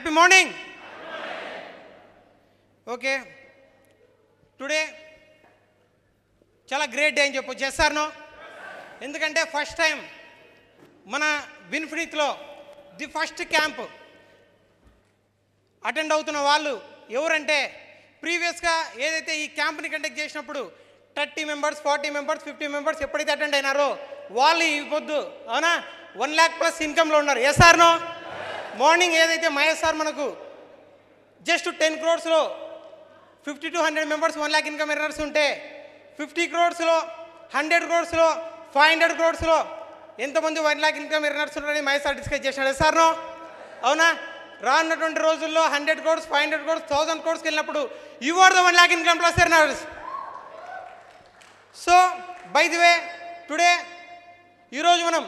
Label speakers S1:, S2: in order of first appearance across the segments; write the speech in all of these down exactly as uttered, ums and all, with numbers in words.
S1: Happy morning. Okay, today చాలా great day అని చెప్పొచ్చు. Yes or no? ఎందుకంటే ఫస్ట్ టైం మన విన్ఫినిత్లో ది ఫస్ట్ క్యాంప్ అటెండ్ అవుతున్న వాళ్ళు ఎవరంటే, ప్రీవియస్గా ఏదైతే ఈ క్యాంప్ని కండక్ట్ చేసినప్పుడు thirty members forty members fifty members ఎప్పుడైతే అటెండ్ అయినారో వాళ్ళు ఈ పొద్దు అవునా వన్ ల్యాక్ ప్లస్ ఇన్కమ్లో ఉన్నారు. Yes or no? మార్నింగ్ ఏదైతే మహేష్ సార్ మనకు జస్ట్ టెన్ క్రోడ్స్లో fifty to hundred members one lakh income earners ఉంటే, ఫిఫ్టీ క్రోడ్స్లో హండ్రెడ్ క్రోడ్స్లో ఫైవ్ హండ్రెడ్ క్రోడ్స్లో ఎంతమంది వన్ ల్యాక్ ఇన్కమ్ ఎర్నర్స్ ఉన్నారని మహేష్ సార్ డిస్కస్ చేశాడు. Yes or no? అవునా? రానున్నటువంటి రోజుల్లో hundred crores five hundred crores thousand క్రోడ్స్కి వెళ్ళినప్పుడు you are the one lakh income plus earners. So by the way today ఈరోజు మనం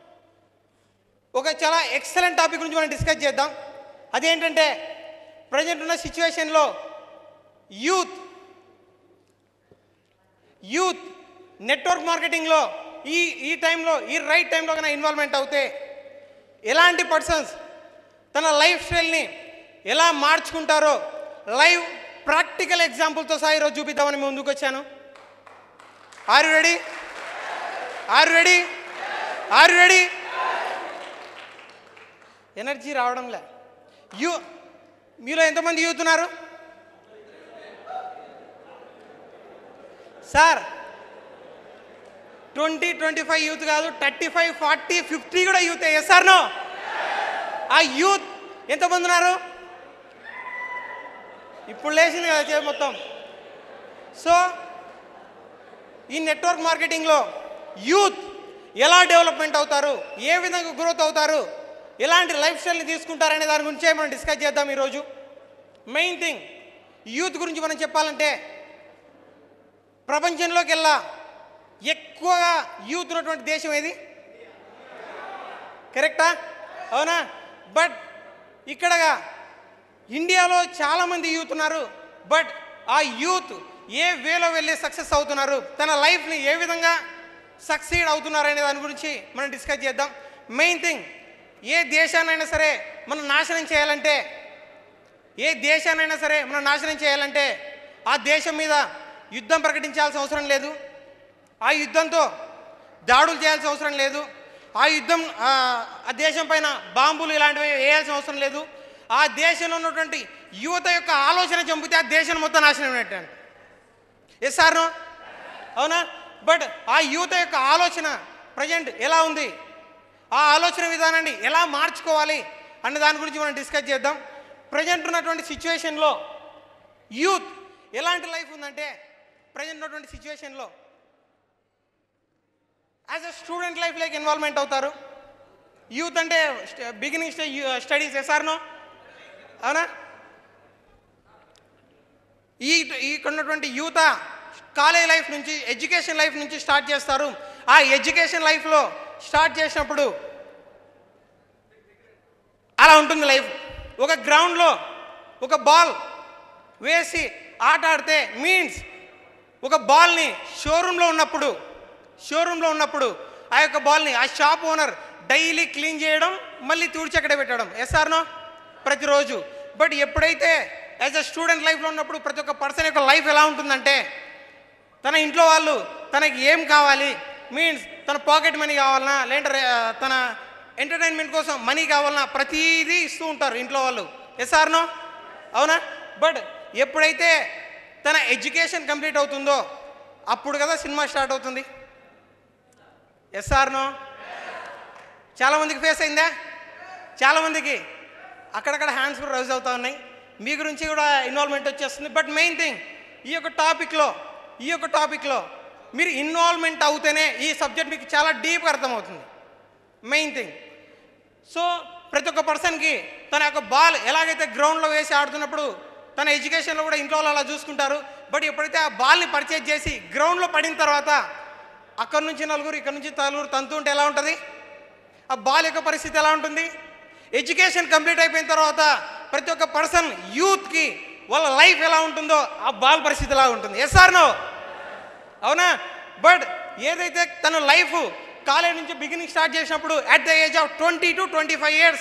S1: ఒక చాలా ఎక్సలెంట్ టాపిక్ గురించి మనం డిస్కస్ చేద్దాం. అదేంటంటే, ప్రజెంట్ ఉన్న సిచ్యువేషన్లో యూత్ యూత్ నెట్వర్క్ మార్కెటింగ్లో ఈ ఈ టైంలో ఈ రైట్ టైంలో కన్నా ఇన్వాల్వ్మెంట్ అవుతే ఎలాంటి పర్సన్స్ తన లైఫ్ స్టైల్ని ఎలా మార్చుకుంటారో లైవ్ ప్రాక్టికల్ ఎగ్జాంపుల్తో సహా ఈరోజు చూపిద్దామని ముందుకు వచ్చాను. Are you ready? Are you ready? Are you ready? Energy రావడంలే. యూ మీలో ఎంతమంది యూత్ ఉన్నారు sir? Twenty twenty five youth కాదు, థర్టీ ఫైవ్ ఫార్టీ ఫిఫ్టీ కూడా యూత్. Yes or no? ఆ యూత్ ఎంతమంది ఉన్నారు? ఇప్పుడు లేచింది కదా చే మొత్తం. సో ఈ నెట్వర్క్ మార్కెటింగ్లో యూత్ ఎలా డెవలప్మెంట్ అవుతారు, ఏ విధంగా గ్రోత్ అవుతారు, ఎలాంటి లైఫ్ స్టైల్ని తీసుకుంటారనే దాని గురించే మనం డిస్కస్ చేద్దాం ఈరోజు. మెయిన్ థింగ్ యూత్ గురించి మనం చెప్పాలంటే, ప్రపంచంలోకి వెళ్ళా ఎక్కువగా యూత్ ఉన్నటువంటి దేశం ఏది? కరెక్టా? అవునా? బట్ ఇక్కడగా ఇండియాలో చాలామంది యూత్ ఉన్నారు. బట్ ఆ యూత్ ఏ వేలో వెళ్ళి సక్సెస్ అవుతున్నారు, తన లైఫ్ని ఏ విధంగా సక్సీడ్ అవుతున్నారు అనే దాని గురించి మనం డిస్కస్ చేద్దాం. మెయిన్ థింగ్, ఏ దేశాన్నైనా సరే మనం నాశనం చేయాలంటే ఏ దేశాన్నైనా సరే మనం నాశనం చేయాలంటే ఆ దేశం మీద యుద్ధం ప్రకటించాల్సిన అవసరం లేదు, ఆ యుద్ధంతో దాడులు చేయాల్సిన అవసరం లేదు, ఆ యుద్ధం ఆ దేశం పైన బాంబులు ఇలాంటివి వేయాల్సిన అవసరం లేదు. ఆ దేశంలో ఉన్నటువంటి యువత యొక్క ఆలోచన చంపితే ఆ దేశం మొత్తం నాశనం అయినట్టు. Yes or no? అవునా? బట్ ఆ యువత యొక్క ఆలోచన ప్రజెంట్ ఎలా ఉంది, ఆ ఆలోచన విధానాన్ని ఎలా మార్చుకోవాలి అన్న దాని గురించి మనం డిస్కస్ చేద్దాం. ప్రజెంట్ ఉన్నటువంటి సిచ్యువేషన్లో యూత్ ఎలాంటి లైఫ్ ఉందంటే, ప్రజెంట్ ఉన్నటువంటి సిచ్యువేషన్లో as a student life like involvement అవుతారు. యూత్ అంటే beginning stage studies. Yes or no? అవునా? ఈ ఇక్కడ ఉన్నటువంటి యూత్ కాలేజ్ లైఫ్ నుంచి ఎడ్యుకేషన్ లైఫ్ నుంచి స్టార్ట్ చేస్తారు. ఆ ఎడ్యుకేషన్ లైఫ్లో స్టార్ట్ చేసినప్పుడు అలా ఉంటుంది లైఫ్. ఒక గ్రౌండ్లో ఒక బాల్ వేసి ఆట ఆడితే మీన్స్ ఒక బాల్ని షోరూంలో ఉన్నప్పుడు షోరూంలో ఉన్నప్పుడు ఆ యొక్క బాల్ని ఆ షాప్ ఓనర్ డైలీ క్లీన్ చేయడం, మళ్ళీ తుడిచి అక్కడే పెట్టడం. Yes or no? ప్రతిరోజు. బట్ ఎప్పుడైతే యాజ్ అ స్టూడెంట్ లైఫ్లో ఉన్నప్పుడు ప్రతి ఒక్క పర్సన్ యొక్క లైఫ్ ఎలా ఉంటుందంటే, తన ఇంట్లో వాళ్ళు తనకి ఏం కావాలి మీన్స్ తన పాకెట్ మనీ కావాలన్నా లేదంటే తన ఎంటర్టైన్మెంట్ కోసం మనీ కావాలన్నా ప్రతిదీ ఇస్తూ ఉంటారు ఇంట్లో వాళ్ళు. Yes or no? అవునా? బట్ ఎప్పుడైతే తన ఎడ్యుకేషన్ కంప్లీట్ అవుతుందో అప్పుడు కదా సినిమా స్టార్ట్ అవుతుంది. Yes or no? చాలామందికి ఫేస్ అయిందా? చాలామందికి అక్కడక్కడ హ్యాండ్స్ కూడా రైజ్ అవుతూ ఉన్నాయి. మీ గురించి కూడా ఇన్వాల్వ్మెంట్ వచ్చేస్తుంది. బట్ మెయిన్ థింగ్, ఈ యొక్క టాపిక్లో ఈ యొక్క టాపిక్లో మీరు ఇన్వాల్వ్మెంట్ అవుతేనే ఈ సబ్జెక్ట్ మీకు చాలా డీప్గా అర్థమవుతుంది. Main thing. సో ప్రతి ఒక్క పర్సన్కి తన యొక్క బాల్ ఎలాగైతే గ్రౌండ్లో వేసి ఆడుతున్నప్పుడు తన ఎడ్యుకేషన్లో కూడా ఇంట్లో వాళ్ళు అలా చూసుకుంటారు. బట్ ఎప్పుడైతే ఆ బాల్ని పర్చేజ్ చేసి గ్రౌండ్లో పడిన తర్వాత అక్కడి నుంచి నలుగురు ఇక్కడ నుంచి నలుగురు తంతు ఉంటే ఎలా ఉంటుంది? ఆ బాల్ యొక్క పరిస్థితి ఎలా ఉంటుంది? ఎడ్యుకేషన్ కంప్లీట్ అయిపోయిన తర్వాత ప్రతి ఒక్క పర్సన్ యూత్కి వాళ్ళ లైఫ్ ఎలా ఉంటుందో ఆ బాల్ పరిస్థితి ఎలా ఉంటుంది. Yes or no? అవునా? బట్ ఏదైతే తన లైఫ్ కాలేజ్ నుంచి బిగినింగ్ స్టార్ట్ చేసినప్పుడు at the age of twenty to twenty five years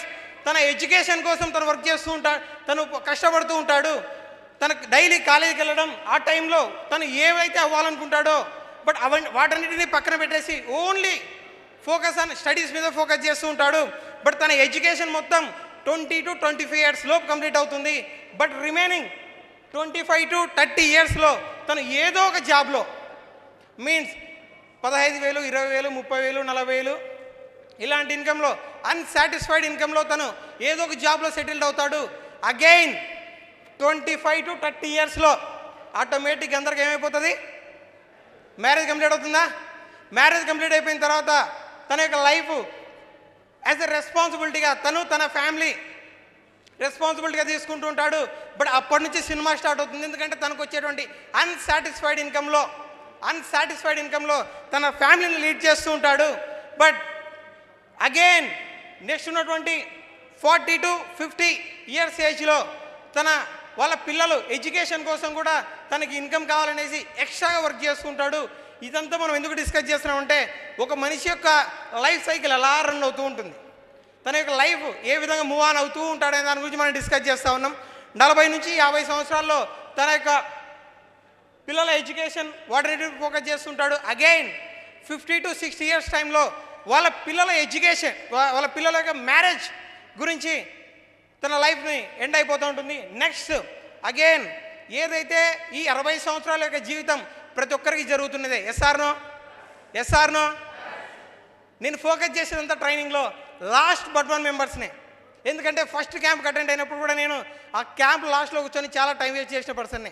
S1: తన ఎడ్యుకేషన్ కోసం తను వర్క్ చేస్తూ ఉంటాడు, తను కష్టపడుతూ ఉంటాడు, తనకు డైలీ కాలేజీకి వెళ్ళడం, ఆ టైంలో తను ఏవైతే అవ్వాలనుకుంటాడో బట్ అవ వాటన్నిటిని పక్కన పెట్టేసి ఓన్లీ ఫోకస్ ఆన్ స్టడీస్ మీద ఫోకస్ చేస్తూ ఉంటాడు. బట్ తన ఎడ్యుకేషన్ మొత్తం twenty to twenty five years లోపు కంప్లీట్ అవుతుంది. But remaining twenty five to thirty ఇయర్స్లో తను ఏదో ఒక జాబ్లో మీన్స్ పదహైదు వేలు ఇరవై వేలు ముప్పై వేలు నలభై వేలు ఇలాంటి ఇన్కంలో అన్సాటిస్ఫైడ్ ఇన్కంలో తను ఏదో ఒక జాబ్లో సెటిల్డ్ అవుతాడు. Again twenty five to thirty ఇయర్స్లో ఆటోమేటిక్ అందరికి ఏమైపోతుంది, మ్యారేజ్ కంప్లీట్ అవుతుందా? మ్యారేజ్ కంప్లీట్ అయిపోయిన తర్వాత తన యొక్క లైఫ్ యాజ్ ఎ రెస్పాన్సిబిలిటీగా తను తన ఫ్యామిలీ రెస్పాన్సిబిలిటీగా తీసుకుంటూ ఉంటాడు. బట్ అప్పటి నుంచి సినిమా స్టార్ట్ అవుతుంది. ఎందుకంటే తనకు వచ్చేటువంటి అన్సాటిస్ఫైడ్ ఇన్కంలో అన్సాటిస్ఫైడ్ ఇన్కంలో తన ఫ్యామిలీని లీడ్ చేస్తూ ఉంటాడు. బట్ అగైన్ నెక్స్ట్ ఉన్నటువంటి ఫార్టీ టు ఫిఫ్టీ ఇయర్స్ ఏజ్లో తన వాళ్ళ పిల్లలు ఎడ్యుకేషన్ కోసం కూడా తనకి ఇన్కమ్ కావాలనేసి ఎక్స్ట్రాగా వర్క్ చేసుకుంటాడు. ఇదంతా మనం ఎందుకు డిస్కస్ చేస్తున్నామంటే ఒక మనిషి యొక్క లైఫ్ సైకిల్ ఎలా రన్ అవుతూ ఉంటుంది, తన యొక్క లైఫ్ ఏ విధంగా మూవ్ ఆన్ అవుతూ ఉంటాడనే దాని గురించి మనం డిస్కస్ చేస్తూ ఉన్నాం. నలభై నుంచి యాభై సంవత్సరాల్లో తన యొక్క పిల్లల ఎడ్యుకేషన్ వాటి ఫోకస్ చేస్తుంటాడు. Again fifty to sixty years టైంలో వాళ్ళ పిల్లల ఎడ్యుకేషన్ వాళ్ళ పిల్లల యొక్క మ్యారేజ్ గురించి తన లైఫ్ని ఎండ్ అయిపోతూ ఉంటుంది. నెక్స్ట్ అగైన్ ఏదైతే ఈ అరవై సంవత్సరాల యొక్క జీవితం ప్రతి ఒక్కరికి జరుగుతున్నదే. ఎస్ఆర్నో ఎస్ఆర్నో నేను ఫోకస్ చేసేదంతా ట్రైనింగ్లో లాస్ట్ బట్ వన్ మెంబర్స్నే. ఎందుకంటే ఫస్ట్ క్యాంప్ అటెండ్ అయినప్పుడు కూడా నేను ఆ క్యాంప్ లాస్ట్లో కూర్చొని చాలా టైం వేస్ట్ చేసిన పర్సన్ని.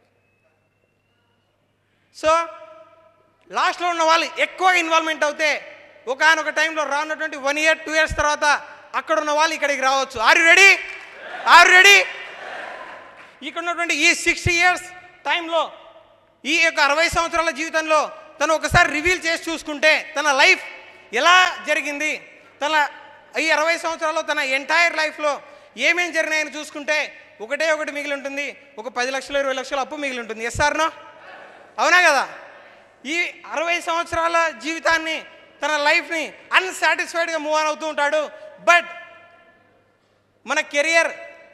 S1: సో లాస్ట్లో ఉన్న వాళ్ళు ఎక్కువ ఇన్వాల్వ్మెంట్ అవుతే ఒకనొక టైంలో రానున్నటువంటి వన్ ఇయర్ టూ ఇయర్స్ తర్వాత అక్కడ ఉన్న వాళ్ళు ఇక్కడికి రావచ్చు. Are you ready? Are you ready? ఇక్కడ ఉన్నటువంటి ఈ సిక్స్టీ ఇయర్స్ టైంలో ఈ యొక్క అరవై సంవత్సరాల జీవితంలో తను ఒకసారి రివీల్ చేసి చూసుకుంటే తన లైఫ్ ఎలా జరిగింది, తన ఈ అరవై సంవత్సరాల్లో తన ఎంటైర్ లైఫ్లో ఏమేమి జరిగినాయని చూసుకుంటే ఒకటే ఒకటి మిగిలి ఉంటుంది, ఒక పది లక్షలు ఇరవై లక్షల అప్పు మిగిలి ఉంటుంది. ఎస్ఆర్నో అవునా కదా? ఈ అరవై సంవత్సరాల జీవితాన్ని తన లైఫ్ని అన్సాటిస్ఫైడ్గా మూవ్ ఆన్ అవుతూ ఉంటాడు. బట్ మన కెరియర్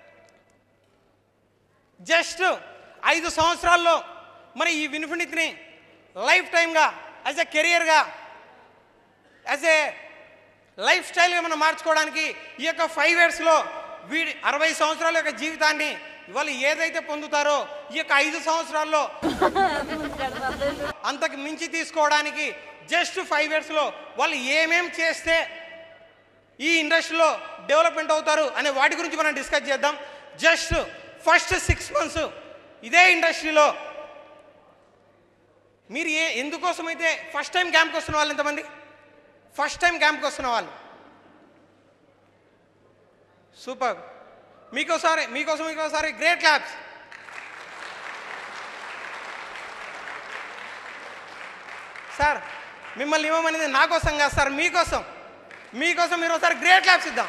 S1: జస్ట్ ఐదు సంవత్సరాల్లో మన ఈ ఇన్ఫినిటీని లైఫ్ టైమ్గా యాజ్ ఎ కెరియర్గా యాజ్ ఏ లైఫ్ స్టైల్గా మనం మార్చుకోవడానికి ఈ యొక్క ఫైవ్ ఇయర్స్లో వీడి అరవై సంవత్సరాల యొక్క జీవితాన్ని వాళ్ళు ఏదైతే పొందుతారో ఈ యొక్క ఐదు సంవత్సరాల్లో అంతకు మించి తీసుకోవడానికి జస్ట్ ఫైవ్ ఇయర్స్లో వాళ్ళు ఏమేం చేస్తే ఈ ఇండస్ట్రీలో డెవలప్మెంట్ అవుతారు అనే వాటి గురించి మనం డిస్కస్ చేద్దాం. జస్ట్ ఫస్ట్ సిక్స్ మంత్స్ ఇదే ఇండస్ట్రీలో మీరు ఏ ఎందుకోసమైతే ఫస్ట్ టైం క్యాంప్కి వస్తున్న వాళ్ళు ఎంతమంది? ఫస్ట్ టైం క్యాంప్కి వస్తున్న వాళ్ళు సూపర్. మీకోసారి మీకోసం మీకోసారి గ్రేట్ క్లాప్స్. సార్ మిమ్మల్ని ఇవ్వమనేది నా కోసం కాదు సార్, మీకోసం మీకోసం మీరు ఒకసారి గ్రేట్ క్లాప్స్ ఇద్దాం.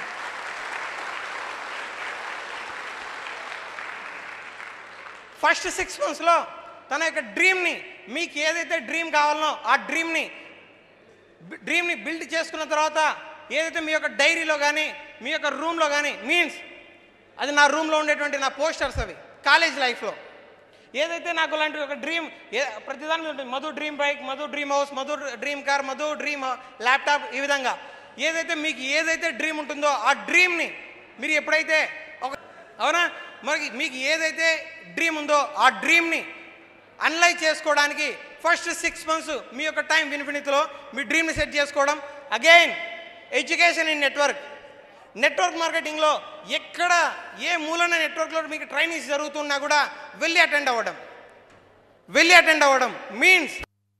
S1: ఫస్ట్ సిక్స్ మంత్స్లో తన యొక్క డ్రీమ్ని మీకు ఏదైతే డ్రీమ్ కావాలనో ఆ డ్రీమ్ని డ్రీమ్ని బిల్డ్ చేసుకున్న తర్వాత ఏదైతే మీ యొక్క డైరీలో కానీ మీ యొక్క రూమ్లో కానీ మీన్స్ అది నా రూమ్లో ఉండేటువంటి నా పోస్టర్స్ అవి కాలేజ్ లైఫ్లో ఏదైతే నాకు అలాంటి ఒక డ్రీమ్ ఏ ప్రతిదానికి ఉంటుంది. Madhu dream bike, Madhu dream house, Madhu dream car, Madhu dream laptop, ఈ విధంగా ఏదైతే మీకు ఏదైతే డ్రీమ్ ఉంటుందో ఆ డ్రీమ్ని మీరు ఎప్పుడైతే ఒక అవునా మరి మీకు ఏదైతే డ్రీమ్ ఉందో ఆ డ్రీమ్ని అనలైజ్ చేసుకోవడానికి ఫస్ట్ సిక్స్ మంత్స్ మీ యొక్క టైం ఇన్ఫినిటీలో మీ డ్రీమ్ని సెట్ చేసుకోవడం. Again education in network network మార్కెటింగ్లో ఎక్కడ ఏ మూలన నెట్వర్క్లో మీకు ట్రైనింగ్స్ జరుగుతున్నా కూడా వెళ్ళి అటెండ్ అవ్వడం వెళ్ళి అటెండ్ అవ్వడం means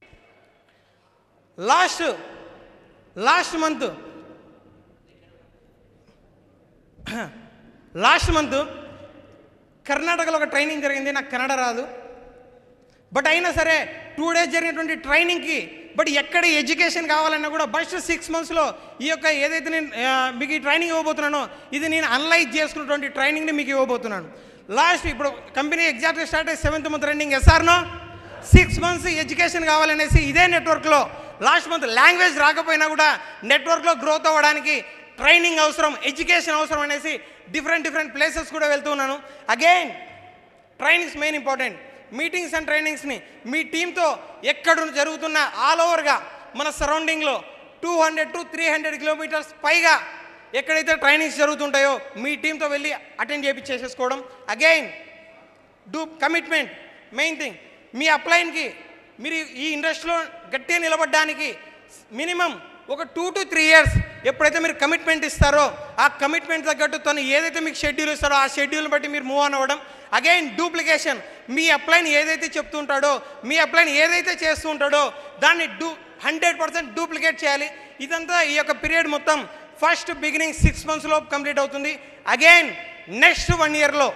S1: last last month last month కర్ణాటకలో ఒక ట్రైనింగ్ జరిగింది. నాకు కన్నడ రాదు, బట్ అయినా సరే టూ డేస్ జరిగినటువంటి ట్రైనింగ్కి బట్ ఎక్కడ ఎడ్యుకేషన్ కావాలన్నా కూడా ఫస్ట్ సిక్స్ మంత్స్లో ఈ యొక్క ఏదైతే నేను మీకు ఈ ట్రైనింగ్ ఇవ్వబోతున్నానో ఇది నేను అనలైజ్ చేసుకున్నటువంటి ట్రైనింగ్ని మీకు ఇవ్వబోతున్నాను. లాస్ట్ ఇప్పుడు కంపెనీ ఎగ్జాక్ట్గా స్టార్ట్ అయ్యి seventh month running. Yes or no six months education కావాలనేసి ఇదే నెట్వర్క్లో లాస్ట్ మంత్ లాంగ్వేజ్ రాకపోయినా కూడా నెట్వర్క్లో గ్రోత్ అవ్వడానికి ట్రైనింగ్ అవసరం, ఎడ్యుకేషన్ అవసరం అనేసి డిఫరెంట్ డిఫరెంట్ ప్లేసెస్ కూడా వెళ్తూ ఉన్నాను. Again trainings main important. Meetings and ట్రైనింగ్స్ని మీ టీంతో ఎక్కడ జరుగుతున్న ఆల్ ఓవర్గా మన సరౌండింగ్లో two hundred to three hundred kilometres పైగా ఎక్కడైతే ట్రైనింగ్స్ జరుగుతుంటాయో మీ టీంతో వెళ్ళి అటెండ్ చేయించేసేసుకోవడం. Again do commitment main thing. మీ అప్లైన్కి మీరు ఈ ఇండస్ట్రీలో గట్టిగా నిలబడడానికి మినిమం ఒక టూ టు త్రీ ఇయర్స్ ఎప్పుడైతే మీరు కమిట్మెంట్ ఇస్తారో ఆ కమిట్మెంట్ తగ్గట్టు తను ఏదైతే మీకు షెడ్యూల్ ఇస్తారో ఆ షెడ్యూల్ని బట్టి మీరు మూవ్ ఆన్ అవ్వడం. Again duplication. మీ అప్లైన్ ఏదైతే చెప్తూ ఉంటాడో, మీ అప్లైన్ ఏదైతే చేస్తూ ఉంటాడో దాన్ని డూ హండ్రెడ్ పర్సెంట్ డూప్లికేట్ చేయాలి. ఇదంతా ఈ యొక్క పీరియడ్ మొత్తం ఫస్ట్ బిగినింగ్ సిక్స్ మంత్స్లో కంప్లీట్ అవుతుంది. అగైన్ నెక్స్ట్ వన్ ఇయర్లో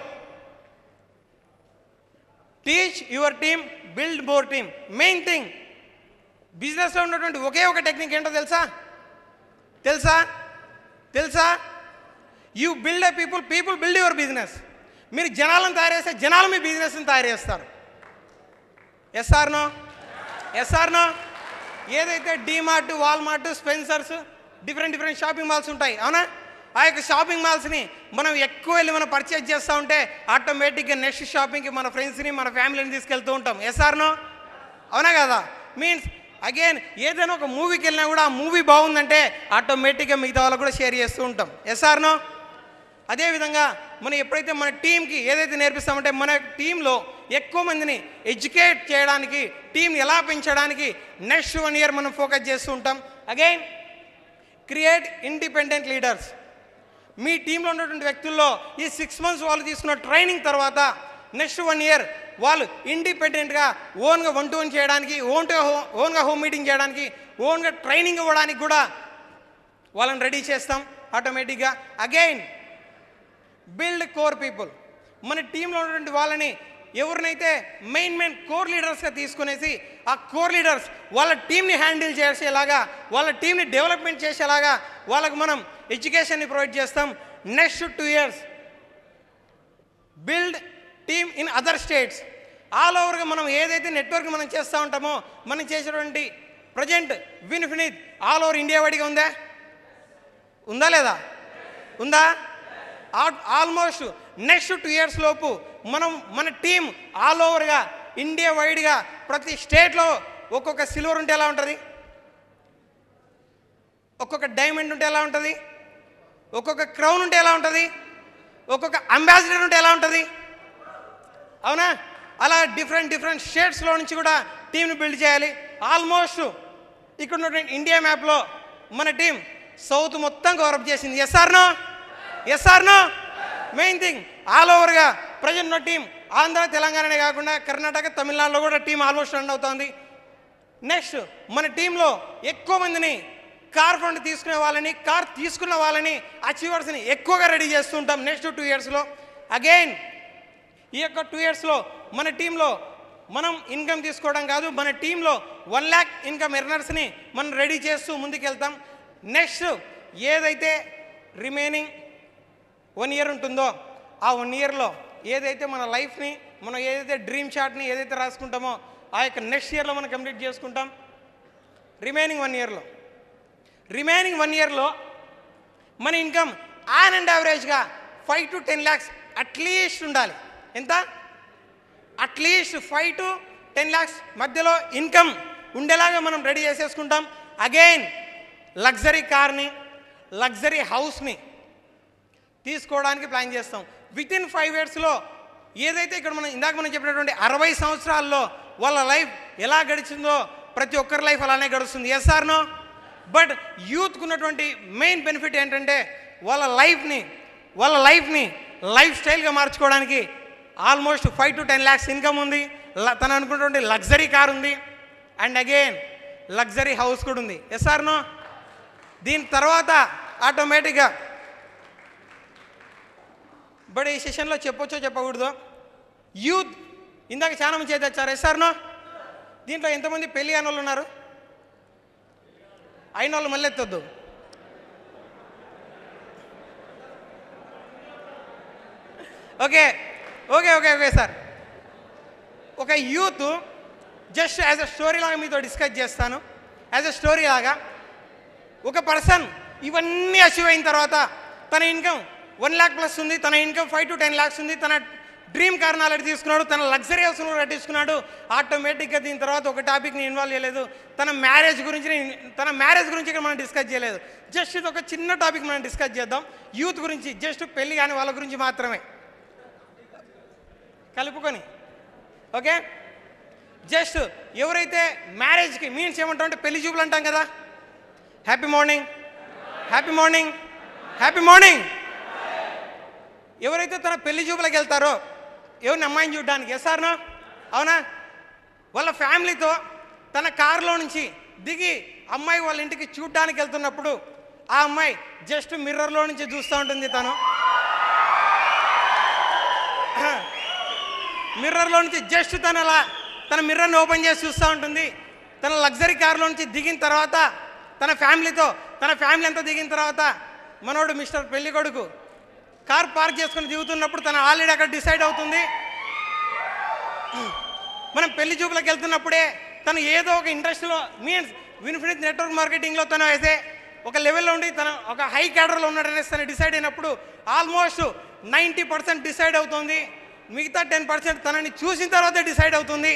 S1: teach your team, build more team. Main thing బిజినెస్లో ఉన్నటువంటి ఒకే ఒక టెక్నిక్ ఏంటో తెలుసా తెలుసా తెలుసా you build a people, people build your business. మీరు జనాలను తయారు చేస్తే జనాలు మీ బిజినెస్ని తయారు చేస్తారు. ఎస్ఆర్ నో ఎస్ఆర్ నో ఏదైతే DMart, Walmart, Spencer's, different different shopping malls ఉంటాయి, అవునా? ఆ యొక్క షాపింగ్ మాల్స్ని మనం ఎక్కువ వెళ్ళి మనం పర్చేజ్ చేస్తూ ఉంటే ఆటోమేటిక్గా నెక్స్ట్ షాపింగ్కి మన ఫ్రెండ్స్ని, మన ఫ్యామిలీని తీసుకెళ్తూ ఉంటాం. ఎస్ఆర్ నో అవునా కదా? మీన్స్ అగైన్ ఏదైనా ఒక మూవీకి వెళ్ళినా కూడా ఆ మూవీ బాగుందంటే ఆటోమేటిక్గా మిగతా వాళ్ళకు కూడా షేర్ చేస్తూ ఉంటాం. ఎస్ఆర్ నో అదేవిధంగా మనం ఎప్పుడైతే మన టీంకి ఏదైతే నేర్పిస్తామంటే మన టీంలో ఎక్కువ మందిని ఎడ్యుకేట్ చేయడానికి, టీంని ఎలా పెంచడానికి నెక్స్ట్ వన్ ఇయర్ మనం ఫోకస్ చేస్తూ ఉంటాం. Again create independent leaders. మీ టీంలో ఉన్నటువంటి వ్యక్తుల్లో ఈ సిక్స్ మంత్స్ వాళ్ళు తీసుకున్న ట్రైనింగ్ తర్వాత నెక్స్ట్ వన్ ఇయర్ వాళ్ళు ఇండిపెండెంట్గా ఓన్గా వన్ టు వన్ చేయడానికి, ఓన్గా హో ఓన్గా హోమ్ మీటింగ్ చేయడానికి, ఓన్గా ట్రైనింగ్ ఇవ్వడానికి కూడా వాళ్ళని రెడీ చేస్తాం ఆటోమేటిక్గా. Again build core people. మన టీంలో ఉన్నటువంటి వాళ్ళని ఎవరినైతే మెయిన్ మెయిన్ కోర్ లీడర్స్గా తీసుకునేసి ఆ కోర్ లీడర్స్ వాళ్ళ టీంని హ్యాండిల్ చేసేలాగా, వాళ్ళ టీంని డెవలప్మెంట్ చేసేలాగా వాళ్ళకు మనం ఎడ్యుకేషన్ని ప్రొవైడ్ చేస్తాం. Next two years build team in other states. All ఓవర్గా మనం ఏదైతే నెట్వర్క్ మనం చేస్తూ ఉంటామో మనం చేసేటువంటి present Vinfinith all over India వైడ్గా ఉందా ఉందా లేదా ఉందా? ఆల్మోస్ట్ నెక్స్ట్ టూ ఇయర్స్ లోపు మనం మన టీం ఆల్ ఓవర్గా ఇండియా వైడ్గా ప్రతి స్టేట్లో ఒక్కొక్క సిల్వర్ ఉంటే ఎలా ఉంటుంది, ఒక్కొక్క డైమండ్ ఉంటే ఎలా ఉంటుంది, ఒక్కొక్క క్రౌన్ ఉంటే ఎలా ఉంటుంది, ఒక్కొక్క అంబాసిడర్ ఉంటే ఎలా ఉంటుంది, అవునా? అలా డిఫరెంట్ డిఫరెంట్ స్టేట్స్లో నుంచి కూడా టీంని బిల్డ్ చేయాలి. ఆల్మోస్ట్ ఇక్కడ ఉన్నటువంటి ఇండియా మ్యాప్లో మన టీం సౌత్ మొత్తం కవరప్ చేసింది. Yes or no yes or no main thing all ఓవర్గా ప్రజెంట్ ఉన్న టీం ఆంధ్ర, తెలంగాణనే కాకుండా కర్ణాటక, తమిళనాడులో కూడా టీం ఆల్మోస్ట్ రన్ అవుతుంది. నెక్స్ట్ మన టీంలో ఎక్కువ మందిని కార్ ఫండ్ తీసుకునే వాళ్ళని, కార్ తీసుకున్న వాళ్ళని, అచీవర్స్ని ఎక్కువగా రెడీ చేస్తుంటాం నెక్స్ట్ టూ ఇయర్స్లో. అగైన్ ఈ యొక్క టూ ఇయర్స్లో మన టీంలో మనం ఇన్కమ్ తీసుకోవడం కాదు, మన టీంలో వన్ ల్యాక్ ఇన్కమ్ ఎర్నర్స్ని మనం రెడీ చేస్తూ ముందుకెళ్తాం. నెక్స్ట్ ఏదైతే రిమైనింగ్ వన్ ఇయర్ ఉంటుందో ఆ వన్ ఇయర్లో ఏదైతే మన లైఫ్ని, మనం ఏదైతే డ్రీమ్ చార్ట్ని ఏదైతే రాసుకుంటామో ఆ యొక్క నెక్స్ట్ ఇయర్లో మనం కంప్లీట్ చేసుకుంటాం. రిమైనింగ్ వన్ ఇయర్లో రిమైనింగ్ వన్ ఇయర్లో మన ఇన్కమ్ ఆన్ అండ్ యావరేజ్గా five to ten lakhs at least ఉండాలి. ఎంత? At least five to ten lakhs మధ్యలో ఇన్కమ్ ఉండేలాగా మనం రెడీ చేసేసుకుంటాం. అగైన్ లగ్జరీ కార్ని, లగ్జరీ హౌస్ని తీసుకోవడానికి ప్లాన్ చేస్తాం. విత్ ఇన్ ఫైవ్ ఇయర్స్లో ఏదైతే ఇక్కడ మనం ఇందాక మనం చెప్పినటువంటి అరవై సంవత్సరాల్లో వాళ్ళ లైఫ్ ఎలా గడిచిందో ప్రతి ఒక్కరి లైఫ్ అలానే గడుస్తుంది. SR no? బట్ యూత్కు ఉన్నటువంటి మెయిన్ బెనిఫిట్ ఏంటంటే వాళ్ళ లైఫ్ని వాళ్ళ లైఫ్ని లైఫ్ స్టైల్గా మార్చుకోవడానికి almost five to ten lakhs income ఉంది, తను అనుకున్నటువంటి లగ్జరీ కార్ ఉంది, అండ్ అగైన్ లగ్జరీ హౌస్ కూడా ఉంది. Yes or no? దీని తర్వాత ఆటోమేటిక్గా బట్ ఈ సెషన్లో చెప్పొచ్చో చెప్పకూడదు, యూత్ ఇందాక చాలా మంది చేతి వచ్చారు. Yes or no? దీంట్లో ఎంతమంది పెళ్ళి అయిన వాళ్ళు ఉన్నారు? అయిన వాళ్ళు మళ్ళీ ఎత్తొద్దు. Okay okay okay okay sir, ఒక youth just as a story లాగా మీతో డిస్కస్ చేస్తాను. యాజ్ అ స్టోరీ లాగా ఒక పర్సన్ ఇవన్నీ అచీవ్ అయిన తర్వాత తన ఇన్కమ్ వన్ ల్యాక్ ప్లస్ ఉంది, తన income five to ten lakhs ఉంది, తన డ్రీమ్ కార్ని ఆల్రెడీ తీసుకున్నాడు, తన లగ్జరీ హౌస్ను కట్టించుకున్నాడు. ఆటోమేటిక్గా దీని తర్వాత ఒక టాపిక్ని ఇన్వాల్వ్ చేయలేదు, తన మ్యారేజ్ గురించి తన మ్యారేజ్ గురించి ఇక్కడ మనం డిస్కస్ చేయలేదు. జస్ట్ ఇది ఒక చిన్న టాపిక్ మనం డిస్కస్ చేద్దాం, యూత్ గురించి, జస్ట్ పెళ్ళి కాని వాళ్ళ గురించి మాత్రమే కలుపుకొని. ఓకే, జస్ట్ ఎవరైతే మ్యారేజ్కి మీన్స్ ఏమంటాం అంటే పెళ్లి చూపులు అంటాం కదా, happy morning happy morning happy morning. ఎవరైతే తన పెళ్లి చూపులకు వెళ్తారో ఎవరిని అమ్మాయిని చూడడానికి, ఎస్ ఆర్ నో, అవునా? వాళ్ళ ఫ్యామిలీతో తన కారులో నుంచి దిగి అమ్మాయి వాళ్ళ ఇంటికి చూడడానికి వెళ్తున్నప్పుడు ఆ అమ్మాయి జస్ట్ మిర్రర్లో నుంచి చూస్తూ ఉంటుంది. తను మిర్రర్లో నుంచి జస్ట్ తను అలా తన మిర్రర్ని ఓపెన్ చేసి చూస్తూ ఉంటుంది. తన లగ్జరీ కారులో నుంచి దిగిన తర్వాత తన ఫ్యామిలీతో తన ఫ్యామిలీ అంతా దిగిన తర్వాత మనోడు మిస్టర్ పెళ్లి కొడుకు కార్ పార్క్ చేసుకుని దిగుతున్నప్పుడు తను ఆల్రెడీ అక్కడ డిసైడ్ అవుతుంది. మనం పెళ్లి చూపులకు వెళ్తున్నప్పుడే తను ఏదో ఒక ఇండస్ట్రీలో మీన్స్ విన్ఫినిట్ నెట్వర్క్ మార్కెటింగ్లో తను అయితే ఒక లెవెల్లో ఉండి తను ఒక హై క్యాడర్లో ఉన్నాడనేసి తను డిసైడ్ అయినప్పుడు ఆల్మోస్ట్ నైంటీ పర్సెంట్ డిసైడ్ అవుతుంది. మిగతా టెన్ పర్సెంట్ తనని చూసిన తర్వాతే డిసైడ్ అవుతుంది.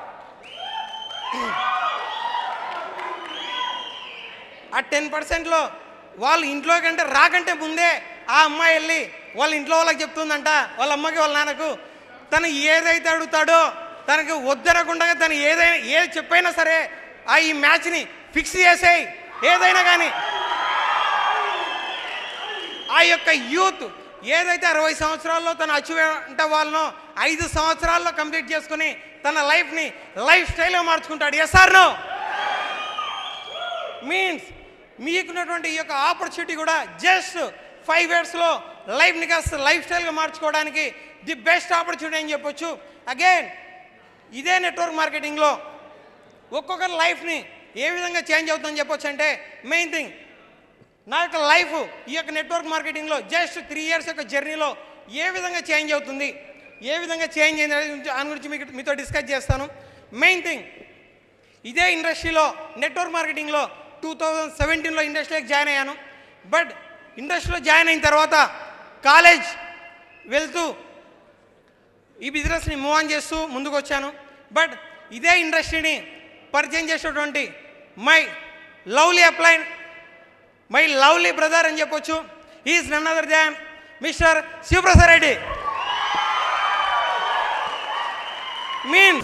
S1: ఆ టెన్ పర్సెంట్లో వాళ్ళు ఇంట్లో కంటే రాకంటే ముందే ఆ అమ్మాయి వెళ్ళి వాళ్ళ ఇంట్లో వాళ్ళకి చెప్తుందంట, వాళ్ళ అమ్మకి వాళ్ళ నాన్నకు తను ఏదైతే అడుగుతాడో తనకి వద్దనకుండా తను ఏదైనా ఏది చెప్పైనా సరే ఆ ఈ మ్యాచ్ని ఫిక్స్ చేసేయి ఏదైనా కానీ. ఆ యొక్క యూత్ ఏదైతే అరవై సంవత్సరాల్లో తను అచీవ్ అంటే వాళ్ళనో ఐదు సంవత్సరాల్లో కంప్లీట్ చేసుకుని తన లైఫ్ని లైఫ్ స్టైల్గా మార్చుకుంటాడు. Yes or no? మీన్స్ మీకున్నటువంటి ఈ యొక్క ఆపర్చునిటీ కూడా జస్ట్ ఫైవ్ ఇయర్స్లో లైఫ్ని కాస్త లైఫ్ స్టైల్గా మార్చుకోవడానికి ది బెస్ట్ ఆపర్చునిటీ అని చెప్పొచ్చు. అగైన్ ఇదే నెట్వర్క్ మార్కెటింగ్లో ఒక్కొక్కరి లైఫ్ని ఏ విధంగా చేంజ్ అవుతుందని చెప్పొచ్చు అంటే మెయిన్ థింగ్ నా యొక్క లైఫ్ ఈ యొక్క నెట్వర్క్ మార్కెటింగ్లో జస్ట్ త్రీ ఇయర్స్ యొక్క జర్నీలో ఏ విధంగా చేంజ్ అవుతుంది, ఏ విధంగా చేంజ్ అయింది దాని గురించి మీకు మీతో డిస్కస్ చేస్తాను. మెయిన్ థింగ్ ఇదే ఇండస్ట్రీలో నెట్వర్క్ మార్కెటింగ్లో టూ థౌజండ్ సెవెంటీన్లో ఇండస్ట్రీలోకి జాయిన్ అయ్యాను. బట్ ఇండస్ట్రీలో జాయిన్ అయిన తర్వాత కాలేజ్ వెళ్తూ ఈ బిజినెస్ని మూవ్ ఆన్ చేస్తూ ముందుకు వచ్చాను. బట్ ఇదే ఇండస్ట్రీని పరిచయం చేసేటువంటి my lovely upline my lovely brother అని చెప్పొచ్చు. Is none other than mister Shivaprasad Reddy. Mean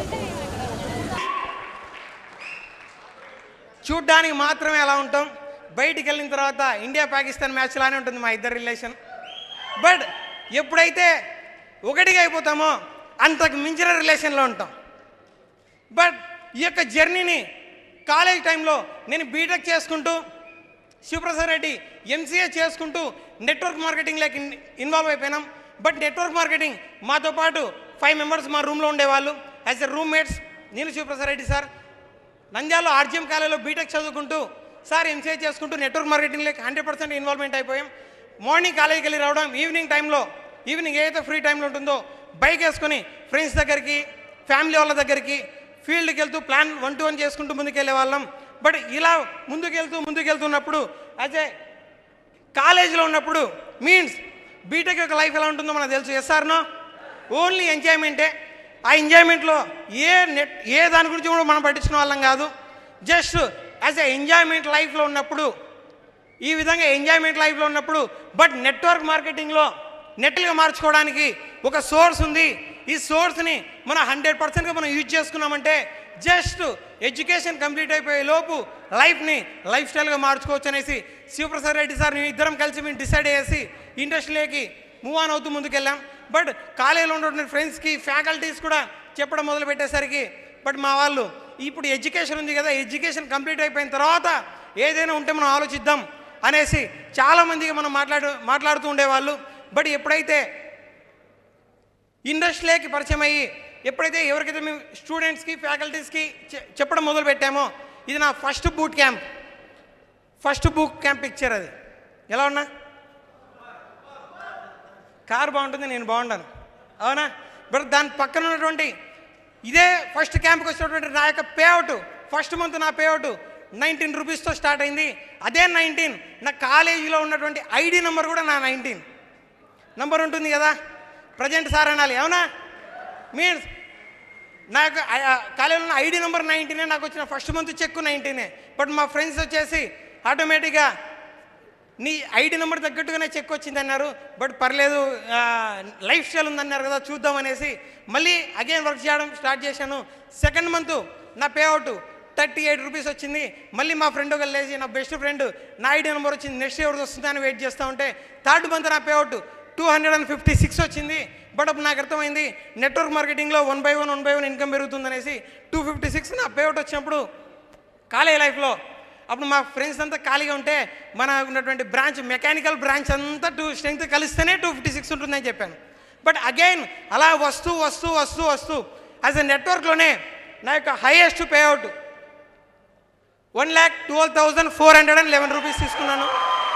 S1: చూడ్డానికి మాత్రమే ఎలా ఉంటాం, బయటికి వెళ్ళిన తర్వాత ఇండియా పాకిస్తాన్ మ్యాచ్ లానే ఉంటుంది మా ఇద్దరు రిలేషన్. బట్ ఎప్పుడైతే ఒకటిగా అయిపోతామో అంతకు మించిన రిలేషన్లో ఉంటాం. బట్ ఈ యొక్క జర్నీని కాలేజ్ టైంలో నేను బీటెక్ చేసుకుంటూ శివప్రసాద్ రెడ్డి ఎంసీఏ చేసుకుంటూ నెట్వర్క్ మార్కెటింగ్లోకి ఇన్వాల్వ్ అయిపోయినాం. బట్ నెట్వర్క్ మార్కెటింగ్ మాతో పాటు ఫైవ్ మెంబర్స్ మా రూమ్లో ఉండేవాళ్ళు యాజ్ ఎ రూమ్మేట్స్. నేను శివప్రసాద్ రెడ్డి సార్ నంద్యాలలో ఆర్జీఎం కాలేజ్లో బీటెక్ చదువుకుంటూ సార్ ఎంసీఏ చేసుకుంటూ నెట్వర్క్ మార్కెటింగ్లోకి హండ్రెడ్ పర్సెంట్ ఇన్వాల్వ్మెంట్ అయిపోయాం. మార్నింగ్ కాలేజీకి వెళ్ళి రావడం, ఈవినింగ్ టైంలో ఈవినింగ్ ఏదైతే ఫ్రీ టైంలో ఉంటుందో బైక్ వేసుకొని ఫ్రెండ్స్ దగ్గరికి ఫ్యామిలీ వాళ్ళ దగ్గరికి ఫీల్డ్కి వెళ్తూ ప్లాన్ వన్ టు వన్ చేసుకుంటూ ముందుకెళ్ళే వాళ్ళం. బట్ ఇలా ముందుకెళ్తూ ముందుకెళ్తున్నప్పుడు అదే కాలేజీలో ఉన్నప్పుడు మీన్స్ బీటెక్ యొక్క లైఫ్ ఎలా ఉంటుందో మనకు తెలుసు. Yes or no? ఓన్లీ ఎంజాయ్మెంటే. ఆ ఎంజాయ్మెంట్లో ఏ నెట్ ఏ దాని గురించి కూడా మనం పట్టించుకునే వాళ్ళం కాదు. జస్ట్ యాజ్ ఎ ఎంజాయ్మెంట్ లైఫ్లో ఉన్నప్పుడు ఈ విధంగా ఎంజాయ్మెంట్ లైఫ్లో ఉన్నప్పుడు బట్ నెట్వర్క్ మార్కెటింగ్లో నెట్లుగా మార్చుకోవడానికి ఒక సోర్స్ ఉంది. ఈ సోర్స్ని మనం హండ్రెడ్ పర్సెంట్గా మనం యూజ్ చేసుకున్నామంటే జస్ట్ ఎడ్యుకేషన్ కంప్లీట్ అయిపోయే లోపు లైఫ్ని లైఫ్ స్టైల్గా మార్చుకోవచ్చు అనేసి శివప్రసాద్ రెడ్డి సార్ మేము ఇద్దరం కలిసి మేము డిసైడ్ చేసి ఇండస్ట్రీలోకి మూవ్ ఆన్ అవుతూ ముందుకెళ్ళాం. బట్ కాలేజీలో ఉన్నటువంటి ఫ్రెండ్స్కి ఫ్యాకల్టీస్ కూడా చెప్పడం మొదలు పెట్టేసరికి బట్ మా వాళ్ళు ఇప్పుడు ఎడ్యుకేషన్ ఉంది కదా, ఎడ్యుకేషన్ కంప్లీట్ అయిపోయిన తర్వాత ఏదైనా ఉంటే మనం ఆలోచిద్దాం అనేసి చాలామందికి మనం మాట్లాడు మాట్లాడుతూ ఉండేవాళ్ళు. బట్ ఎప్పుడైతే ఇండస్ట్రీలోకి పరిచయం అయ్యి ఎప్పుడైతే ఎవరికైతే మేము స్టూడెంట్స్కి ఫ్యాకల్టీస్కి చెప్పడం మొదలు పెట్టామో ఇది నా first boot camp first boot camp picture. అది ఎలా ఉన్నా కార్ బాగుంటుంది, నేను బాగుంటాను, అవునా? బట్ దాని పక్కన ఉన్నటువంటి ఇదే ఫస్ట్ క్యాంప్కి వచ్చినటువంటి నా యొక్క పేఅవుట్ ఫస్ట్ మంత్ నా పేఅవుట్ నైన్టీన్ రూపీస్తో స్టార్ట్ అయింది. అదే నైన్టీన్ నా కాలేజీలో ఉన్నటువంటి ఐడి నెంబర్ కూడా నా నైన్టీన్ నెంబర్ ఉంటుంది కదా, ప్రజెంట్ సార్ అనాలి, అవునా? మీన్స్ నాకు కాలేజీలో ఉన్న ఐడి నెంబర్ నైన్టీనే, నాకు వచ్చిన ఫస్ట్ మంత్ చెక్ నైన్టీనే. బట్ మా ఫ్రెండ్స్ వచ్చేసి ఆటోమేటిక్గా నీ ఐడి నెంబర్ తగ్గట్టుగానే చెక్ వచ్చింది అన్నారు. బట్ పర్లేదు, లైఫ్ స్టైల్ ఉందన్నారు కదా, చూద్దాం అనేసి మళ్ళీ అగైన్ వర్క్ చేయడం స్టార్ట్ చేశాను. సెకండ్ మంత్ నా pay out thirty eight rupees వచ్చింది. మళ్ళీ మా ఫ్రెండ్ ఒక లేచి, నా బెస్ట్ ఫ్రెండ్ నా ఐడి నెంబర్ వచ్చింది, నెక్స్ట్ ఎవరికి వస్తుందని వెయిట్ చేస్తూ ఉంటే థర్డ్ మంత్ నా pay out two hundred and fifty six వచ్చింది. బట్ అప్పుడు నాకు అర్థమైంది నెట్వర్క్ మార్కెటింగ్లో one by one one by one income పెరుగుతుందనేసి టూ ఫిఫ్టీ సిక్స్ నా పే అవుట్ వచ్చినప్పుడు కాలేజ్ లైఫ్లో అప్పుడు మా ఫ్రెండ్స్ అంతా ఖాళీగా ఉంటే మన ఉన్నటువంటి బ్రాంచ్ మెకానికల్ బ్రాంచ్ అంతా టూ స్ట్రెంగ్త్ కలిస్తేనే టూ ఫిఫ్టీ సిక్స్ ఉంటుందని చెప్పాను. బట్ అగైన్ అలా వస్తూ వస్తూ వస్తూ వస్తూ యాజ్ ఎ నెట్వర్క్లోనే నా యొక్క highest payout one lakh twelve thousand four hundred and eleven rupees తీసుకున్నాను.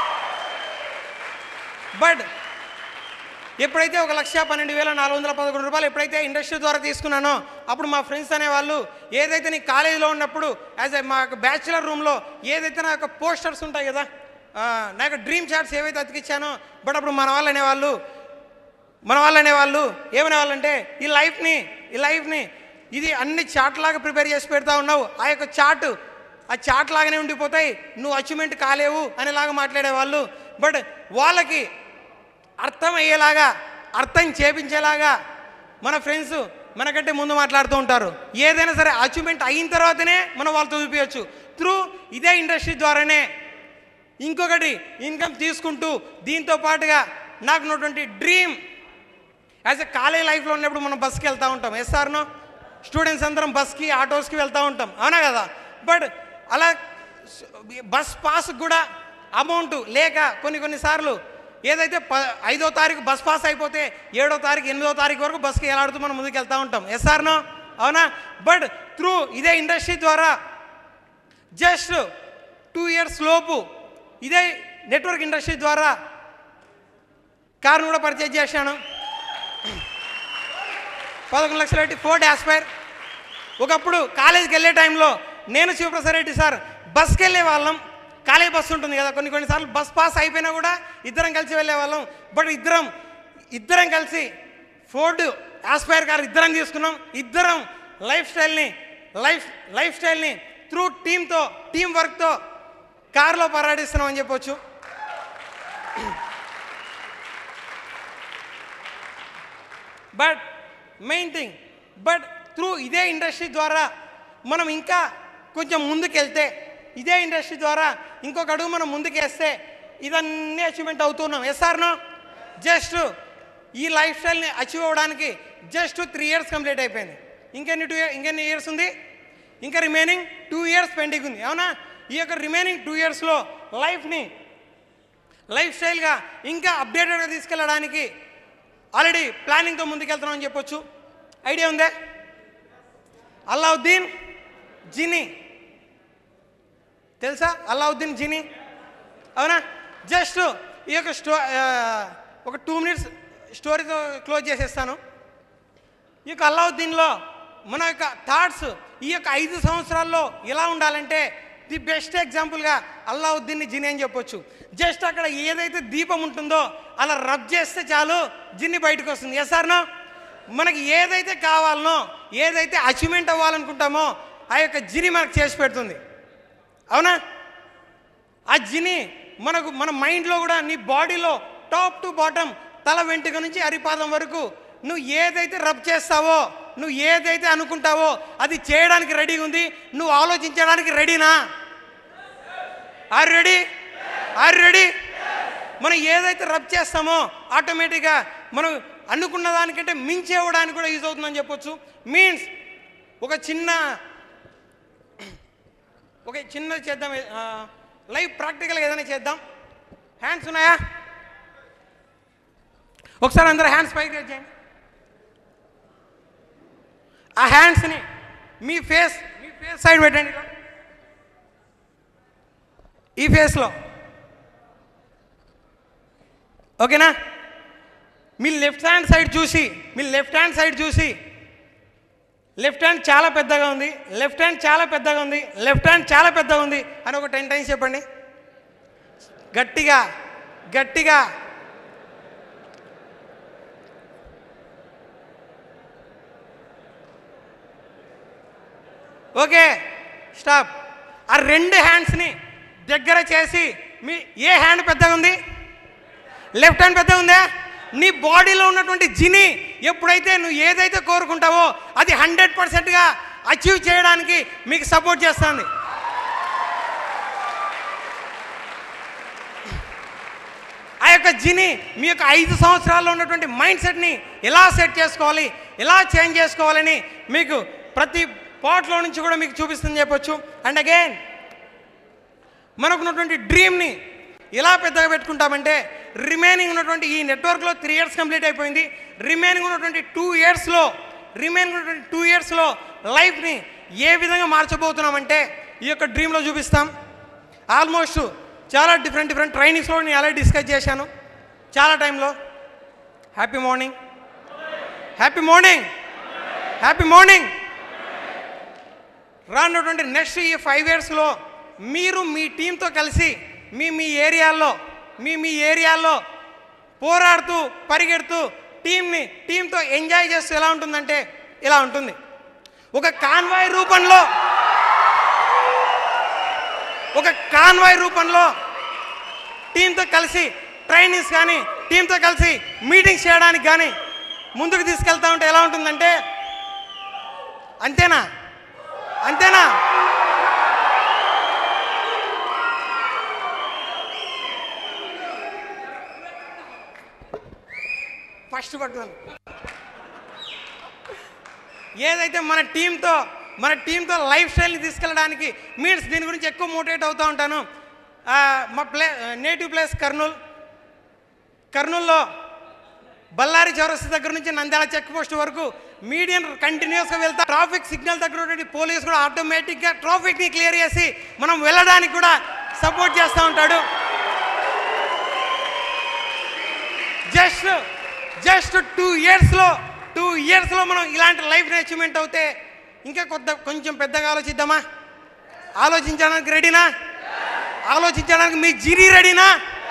S1: బట్ ఎప్పుడైతే ఒక లక్ష పన్నెండు వేల నాలుగు వందల పదకొండు రూపాయలు ఎప్పుడైతే ఇండస్ట్రీ ద్వారా తీసుకున్నానో అప్పుడు మా ఫ్రెండ్స్ అనేవాళ్ళు ఏదైతే నీ కాలేజీలో ఉన్నప్పుడు యాజ్ ఏ మా బ్యాచులర్ రూమ్లో ఏదైతే నా యొక్క పోస్టర్స్ ఉంటాయి కదా, నా యొక్క డ్రీమ్ చార్ట్స్ ఏవైతే అతికిచ్చానో, బట్ అప్పుడు మన వాళ్ళు అనేవాళ్ళు మన వాళ్ళు అనేవాళ్ళు ఏమనేవాళ్ళు అంటే ఈ లైఫ్ని ఈ లైఫ్ని ఇది అన్ని చార్ట్ లాగా ప్రిపేర్ చేసి పెడతా ఉన్నావు, ఆ యొక్క చార్ట్ ఆ చార్ట్ లాగానే ఉండిపోతాయి, నువ్వు అచీవ్మెంట్ కాలేవు అనేలాగా మాట్లాడేవాళ్ళు. బట్ వాళ్ళకి అర్థం అయ్యేలాగా అర్థం చేపించేలాగా మన ఫ్రెండ్స్ మనకంటే ముందు మాట్లాడుతూ ఉంటారు. ఏదైనా సరే అచీవ్మెంట్ అయిన తర్వాతనే మనం వాళ్ళతో చూపించవచ్చు. త్రూ ఇదే ఇండస్ట్రీ ద్వారానే ఇంకొకటి ఇన్కమ్ తీసుకుంటూ దీంతో పాటుగా నాకు ఉన్నటువంటి డ్రీమ్ యాజ్ ఎ కాలేజ్ లైఫ్లో ఉన్నప్పుడు మనం బస్కి వెళ్తూ ఉంటాం. ఎస్ఆర్నో స్టూడెంట్స్ అందరం బస్కి ఆటోస్కి వెళ్తూ ఉంటాం, అవునా కదా? బట్ అలా బస్ పాస్ కూడా అమౌంట్ లేక కొన్ని కొన్నిసార్లు ఏదైతే ప ఐదో తారీఖు బస్ పాస్ అయిపోతే ఏడో తారీఖు ఎనిమిదో తారీఖు వరకు బస్కి ఎలాడుతూ మనం ముందుకు వెళ్తూ ఉంటాం. ఎస్ఆర్నో అవునా? బట్ త్రూ ఇదే ఇండస్ట్రీ ద్వారా జస్ట్ టూ ఇయర్స్ లోపు ఇదే నెట్వర్క్ ఇండస్ట్రీ ద్వారా కారును కూడా పర్చేజ్ చేశాను. పదకొండు లక్షలు పెట్టి ఫోర్డ్ ఆస్పైర్. ఒకప్పుడు కాలేజీకి వెళ్ళే టైంలో నేను శివప్రసాద్ రెడ్డి సార్ బస్కి వెళ్ళే వాళ్ళం. కాలేజ్ బస్సు ఉంటుంది కదా, కొన్ని కొన్నిసార్లు బస్ పాస్ అయిపోయినా కూడా ఇద్దరం కలిసి వెళ్ళే వాళ్ళం. బట్ ఇద్దరం ఇద్దరం కలిసి ఫోర్డ్ ఆస్పైర్ కార్ ఇద్దరం తీసుకున్నాం. ఇద్దరం లైఫ్ స్టైల్ని లైఫ్ లైఫ్ స్టైల్ని త్రూ టీమ్తో టీం వర్క్తో కార్లో పర్యటిస్తున్నాం అని చెప్పొచ్చు. But main thing but through ఇదే ఇండస్ట్రీ ద్వారా మనం ఇంకా కొంచెం ముందుకెళ్తే, ఇదే ఇండస్ట్రీ ద్వారా ఇంకొక అడుగు మనం ముందుకేస్తే ఇదన్నీ అచీవ్మెంట్ అవుతున్నాం. ఎస్ఆర్నో జస్ట్ ఈ లైఫ్ స్టైల్ని అచీవ్ అవ్వడానికి జస్ట్ త్రీ ఇయర్స్ కంప్లీట్ అయిపోయింది. ఇంకెన్ని టూ ఇంకెన్ని ఇయర్స్ ఉంది? ఇంకా రిమైనింగ్ టూ ఇయర్స్ పెండింగ్ ఉంది, అవునా? ఈ యొక్క రిమైనింగ్ టూ ఇయర్స్లో లైఫ్ని లైఫ్ స్టైల్గా ఇంకా అప్డేటెడ్గా తీసుకెళ్ళడానికి ఆల్రెడీ ప్లానింగ్తో ముందుకెళ్తున్నామని చెప్పొచ్చు. ఐడియా ఉందే? అల్లావుద్దీన్ జినీ తెలుసా? అల్లావుద్దీన్ జినీ, అవునా? జస్ట్ ఈ యొక్క స్టో ఒక టూ మినిట్స్ స్టోరీతో క్లోజ్ చేసేస్తాను. ఈ యొక్క అల్లావుద్దీన్లో మన యొక్క థాట్స్ ఈ యొక్క ఐదు సంవత్సరాల్లో ఎలా ఉండాలంటే ది బెస్ట్ ఎగ్జాంపుల్గా అల్లావుద్దీన్ జినీ అని చెప్పొచ్చు. జస్ట్ అక్కడ ఏదైతే దీపం ఉంటుందో అలా రబ్ చేస్తే చాలు జిన్ని బయటకు వస్తుంది. Yes or no? మనకి ఏదైతే కావాలనో ఏదైతే అచీవ్మెంట్ అవ్వాలనుకుంటామో ఆ యొక్క జిని మనకు చేసి పెడుతుంది, అవునా? ఆ జిని మనకు మన మైండ్లో కూడా నీ బాడీలో టాప్ టు బాటమ్ తల వెంట్రుక నుంచి అరిపాదం వరకు నువ్వు ఏదైతే రబ్ చేస్తావో నువ్వు ఏదైతే అనుకుంటావో అది చేయడానికి రెడీగా ఉంది. నువ్వు ఆలోచించడానికి రెడీనా? Are ready? Are ready? మనం ఏదైతే రబ్ చేస్తామో ఆటోమేటిక్గా మనం అనుకున్న దానికంటే మించి ఇవ్వడానికి కూడా యూజ్ అవుతుందని చెప్పొచ్చు. మీన్స్ ఒక చిన్న ఒక చిన్న చేద్దాం, లైవ్ ప్రాక్టికల్గా ఏదైనా చేద్దాం. హ్యాండ్స్ ఉన్నాయా? ఒకసారి అందరూ హ్యాండ్స్ పైకి చేయండి. ఆ హ్యాండ్స్ని మీ ఫేస్ మీ ఫేస్ సైడ్ పెట్టండి. ఈ ఫేస్లో ఓకేనా? మీ లెఫ్ట్ హ్యాండ్ సైడ్ చూసి మీ లెఫ్ట్ హ్యాండ్ సైడ్ చూసి లెఫ్ట్ హ్యాండ్ చాలా పెద్దగా ఉంది, లెఫ్ట్ హ్యాండ్ చాలా పెద్దగా ఉంది, లెఫ్ట్ హ్యాండ్ చాలా పెద్దగా ఉంది అని ఒక టెన్ టైమ్స్ చెప్పండి. గట్టిగా గట్టిగా. Okay, stop. ఆ రెండు హ్యాండ్స్ని దగ్గర చేసి, మీ ఏ హ్యాండ్ పెద్దగా ఉంది? లెఫ్ట్ హ్యాండ్ పెద్దగా ఉందా? నీ బాడీలో ఉన్నటువంటి జిని ఎప్పుడైతే నువ్వు ఏదైతే కోరుకుంటావో అది హండ్రెడ్ పర్సెంట్గా అచీవ్ చేయడానికి మీకు సపోర్ట్ చేస్తుంది. ఆ యొక్క జిని మీ యొక్క ఐదు సంవత్సరాల్లో ఉన్నటువంటి మైండ్ సెట్ని ఎలా సెట్ చేసుకోవాలి, ఎలా చేంజ్ చేసుకోవాలని మీకు ప్రతి పార్ట్లో నుంచి కూడా మీకు చూపిస్తుంది చెప్పొచ్చు. అండ్ అగైన్ మనకున్నటువంటి డ్రీమ్ని ఎలా పెద్దగా పెట్టుకుంటామంటే, రిమైనింగ్ ఉన్నటువంటి ఈ నెట్వర్క్లో త్రీ ఇయర్స్ కంప్లీట్ అయిపోయింది. రిమైనింగ్ ఉన్నటువంటి టూ ఇయర్స్లో రిమైనింగ్ ఉన్నటువంటి టూ ఇయర్స్లో లైఫ్ని ఏ విధంగా మార్చబోతున్నామంటే ఈ యొక్క డ్రీమ్లో చూపిస్తాం. ఆల్మోస్ట్ చాలా డిఫరెంట్ డిఫరెంట్ ట్రైనింగ్స్లో నేను అలాగే డిస్కస్ చేశాను చాలా టైంలో. Happy morning, happy morning, happy morning. రానున్నటువంటి నెక్స్ట్ ఈ ఫైవ్ ఇయర్స్లో మీరు మీ టీంతో కలిసి మీ మీ ఏరియాల్లో మీ మీ ఏరియాల్లో పోరాడుతూ పరిగెడుతూ టీంని టీంతో ఎంజాయ్ చేస్తూ ఎలా ఉంటుందంటే ఇలా ఉంటుంది. ఒక కాన్వాయ్ రూపంలో ఒక కాన్వాయ్ రూపంలో టీంతో కలిసి ట్రైనింగ్స్ కానీ టీంతో కలిసి మీటింగ్స్ చేయడానికి కానీ ముందుకు తీసుకెళ్తా ఉంటే ఎలా ఉంటుందంటే, అంతేనా అంతేనా ఫస్ట్ పట్టుదల ఏదైతే మన టీంతో మన టీంతో లైఫ్ స్టైల్ని తీసుకెళ్ళడానికి మీన్స్ దీని గురించి ఎక్కువ మోటివేట్ అవుతూ ఉంటాను. మా ప్లే నేటివ్ ప్లేస్ కర్నూలు. కర్నూలులో బళ్ళారి చౌరస్తా దగ్గర నుంచి నంద్యాల చెక్ పోస్ట్ వరకు మీడియం కంటిన్యూస్గా వెళ్తా. ట్రాఫిక్ సిగ్నల్ దగ్గర ఉన్నటువంటి పోలీసు కూడా ఆటోమేటిక్గా ట్రాఫిక్ని క్లియర్ చేసి మనం వెళ్ళడానికి కూడా సపోర్ట్ చేస్తూ ఉంటాడు. జస్ట్ జస్ట్ టూ ఇయర్స్లో టూ ఇయర్స్లో మనం ఇలాంటి లైఫ్ని అచీవ్మెంట్ అవుతే ఇంకా కొద్ది కొంచెం పెద్దగా ఆలోచిద్దామా? ఆలోచించడానికి రెడీనా? ఆలోచించడానికి మీ జిరి రెడీనా?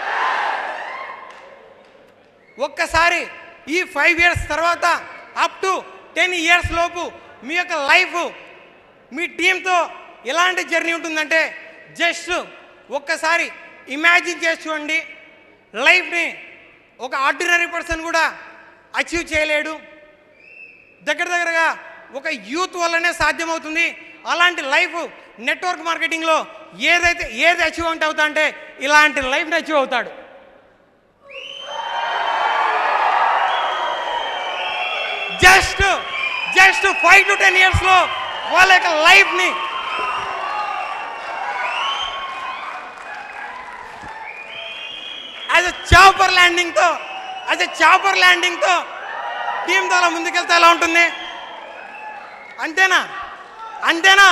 S1: ఒక్కసారి ఈ ఫైవ్ ఇయర్స్ తర్వాత అప్ టు టెన్ ఇయర్స్ లోపు మీ యొక్క లైఫ్ మీ టీంతో ఎలాంటి జర్నీ ఉంటుందంటే జస్ట్ ఒక్కసారి ఇమాజిన్ చేసి చూడండి. లైఫ్ని ఒక ఆర్డినరీ పర్సన్ కూడా అచీవ్ చేయలేడు. దగ్గర దగ్గరగా ఒక యూత్ వల్లనే సాధ్యమవుతుంది. అలాంటి లైఫ్ నెట్వర్క్ మార్కెటింగ్లో ఏదైతే ఏది అచీవ్మెంట్ అవుతా అంటే ఇలాంటి లైఫ్ని అచీవ్ అవుతాడు. Just just five to ten ఇయర్స్లో వాళ్ళ యొక్క లైఫ్ని యాజ్ ఎ చాపర్ ల్యాండింగ్తో యాజ్ ఎ చాపర్ ల్యాండింగ్తో టీంతో అలా ముందుకెళ్తే ఎలా ఉంటుంది? అంతేనా అంతేనా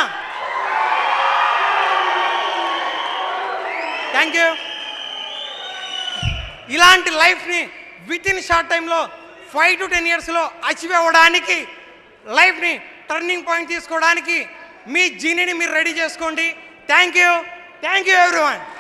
S1: థ్యాంక్ యూ. ఇలాంటి లైఫ్ని విత్ ఇన్ షార్ట్ టైంలో ఫైవ్ టు టెన్ ఇయర్స్లో అచీవ్ అవ్వడానికి లైఫ్ని టర్నింగ్ పాయింట్ తీసుకోవడానికి మీ జీనీని మీరు రెడీ చేసుకోండి. Thank you thank you everyone.